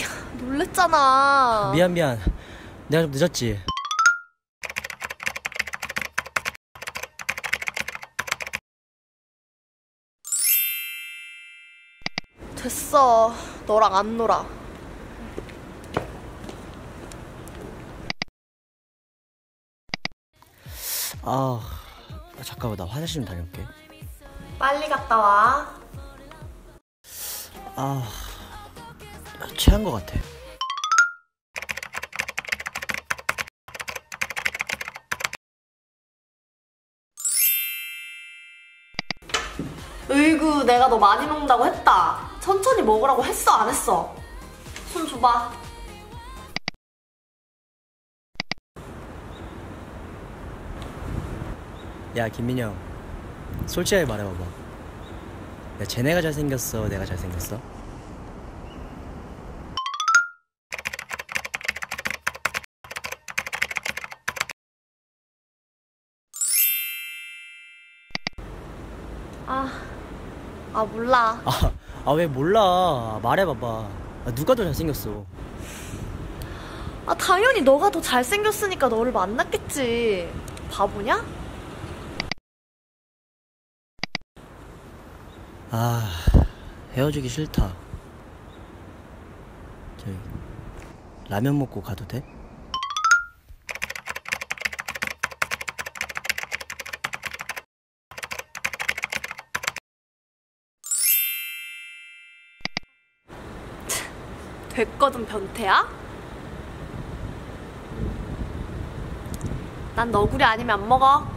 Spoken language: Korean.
놀랬잖아. 미안. 내가 좀 늦었지. 됐어. 너랑 안 놀아. 잠깐만, 나 화장실 좀 다녀올게. 빨리 갔다 와. 체한 것 같아. 으이구, 내가 너 많이 먹는다고 했다. 천천히 먹으라고 했어, 안 했어? 손 줘봐. 야, 김민영, 솔직하게 말해봐봐. 야, 쟤네가 잘생겼어, 내가 잘생겼어? 몰라. 왜 몰라. 말해봐봐. 누가 더 잘생겼어? 당연히 너가 더 잘생겼으니까 너를 만났겠지. 바보냐? 헤어지기 싫다. 저기, 라면 먹고 가도 돼? 됐거든, 변태야? 난 너구리 아니면 안 먹어.